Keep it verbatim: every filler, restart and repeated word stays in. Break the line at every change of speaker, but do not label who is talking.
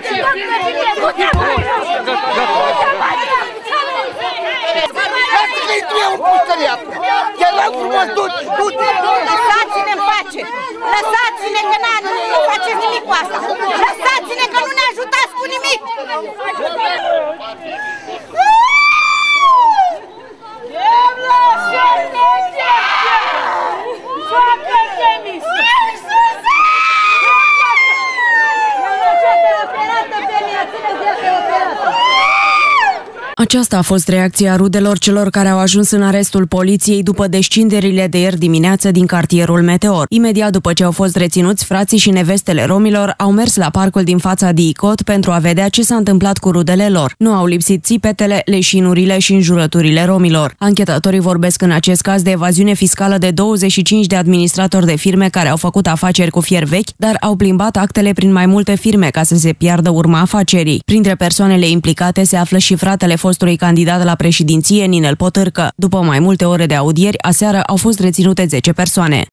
Lasă-că intră un puștăriat! Te rog frumos, du-te, du-te!
Lăsați-ne în pace! Lăsați-ne că nu faceți nimic cu asta! Lăsați-ne că nu ne ajutați cu nimic!
Aceasta a fost reacția rudelor celor care au ajuns în arestul poliției după descinderile de ieri dimineață din cartierul Meteor. Imediat după ce au fost reținuți, frații și nevestele romilor au mers la parcul din fața Diicot pentru a vedea ce s-a întâmplat cu rudele lor. Nu au lipsit țipetele, leșinurile și înjurăturile romilor. Anchetatorii vorbesc în acest caz de evaziune fiscală de douăzeci și cinci de administratori de firme care au făcut afaceri cu fier vechi, dar au plimbat actele prin mai multe firme ca să se piardă urma afacerii. Printre persoanele implicate se află și fratele fostului candidat la președinție, Ninel Potârcă. După mai multe ore de audieri, aseară au fost reținute zece persoane.